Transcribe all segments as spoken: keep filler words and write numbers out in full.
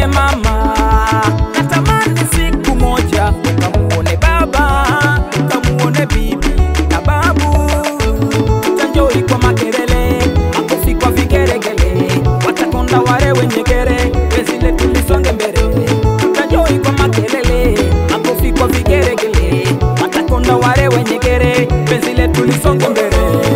niambie mama, natamani siku moja ukamuone baba, ukamuone bibi na babu. Tutanjoi kwa makelele, makofi kwa vigeregele, watakonda wale wenye gere, penzi letu lisonge mbele. Tutanjoi kwa makelele, makofi kwa vigeregele, watakonda wale wenye gere, penzi letu lisonge mbele.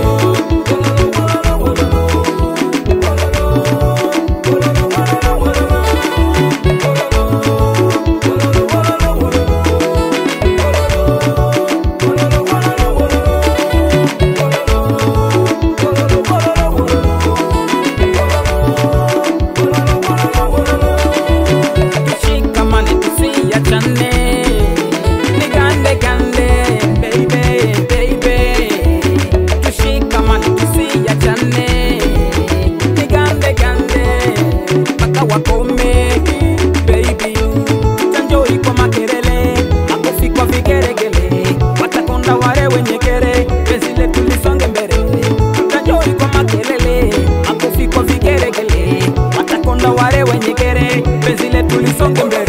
Wakome, baby, tutanjoi kwa makelele, makofi kwa vigeregele, watakonda wale wenye gere, penzi letu lisonge mbele. Tutanjoi kwa makelele, makofi kwa vigeregele, watakonda wale wenye gere, penzi letu lisonge mbele.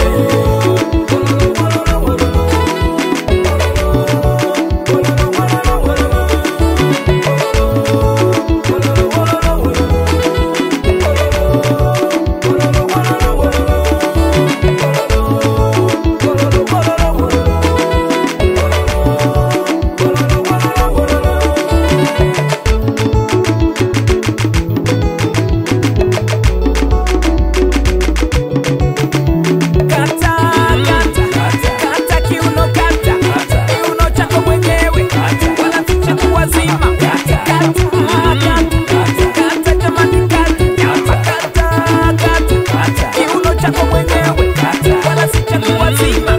Kiuno chako mwenyewe, wala si cha kuwazima.